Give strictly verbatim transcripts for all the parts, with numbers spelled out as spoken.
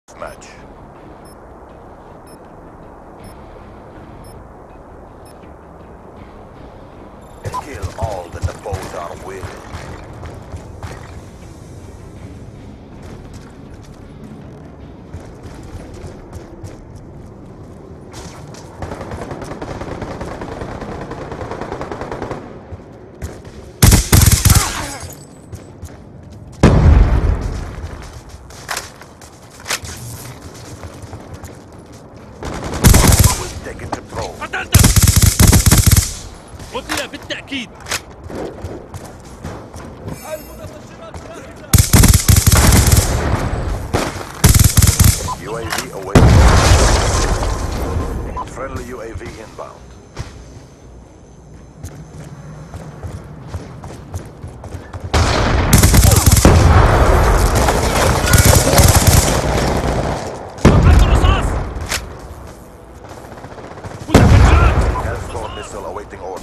match. Kill all that the foes are willing. قتل بالتأكيد. U A V awaiting. Friendly U A V inbound. Hellstorm missile awaiting order.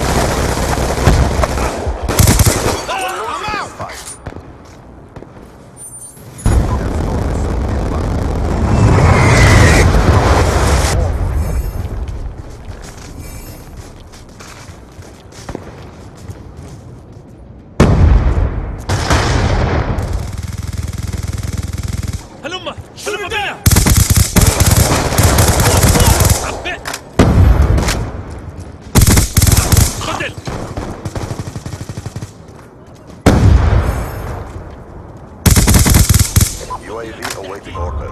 I'm out! Fight. هلمة هلمة بيا. عبئ قتل. U A V awaiting order.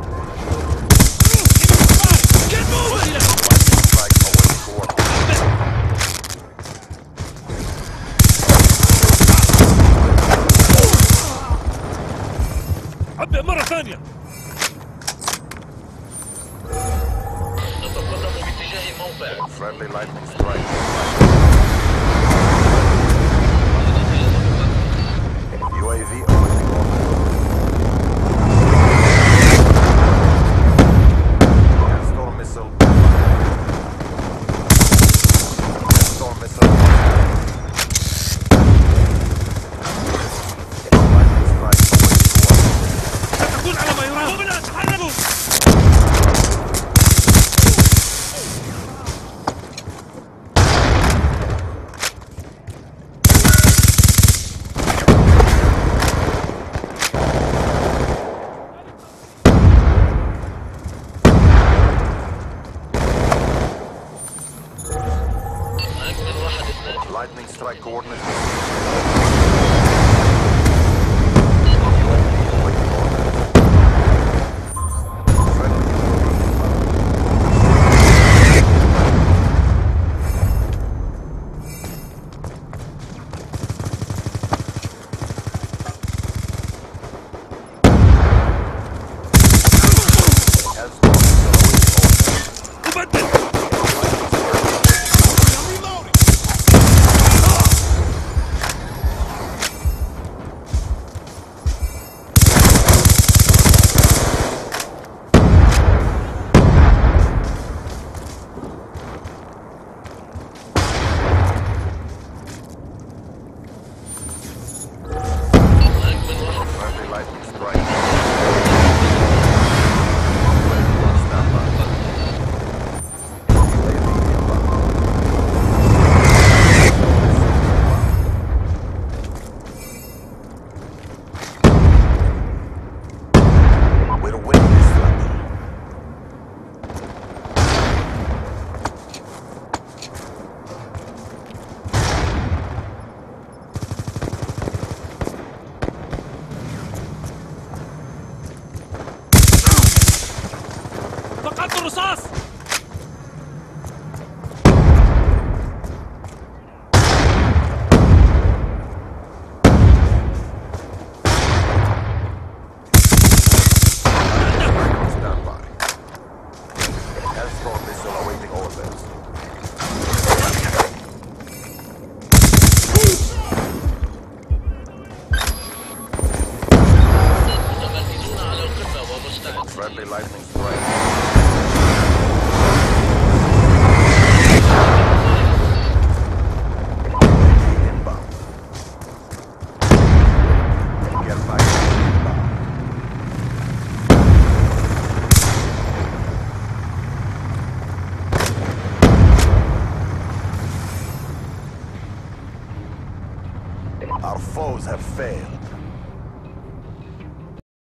Get moving! Strike awaiting coordinates. عبئ مرة ثانية. نتقدم باتجاه الموقع. Friendly lightning strike. U A V awaiting order. Hellstorm missile. Hellstorm missile. Lightning strike awaiting coordinates. ستكون على ما يرام. قومنا تحركوا. أكمل واحد اثنان. Lightning strike coordinates. أبدل. Friendly lightning strike. Stand by. U A V inbound. We're winning this battle. فقدت الرصاص. Stand by. Hellstorm missile awaiting orders. متمركزون على القمة ومستعد. Friendly lightning strike. Inbound. Get back. Inbound. Our foes have failed.